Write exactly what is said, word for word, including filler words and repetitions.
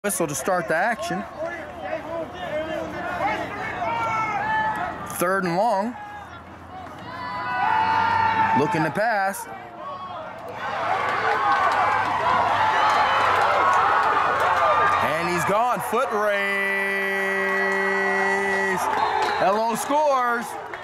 Whistle to start the action. Third and long. Looking to pass. And he's gone. Foot race. Hello scores.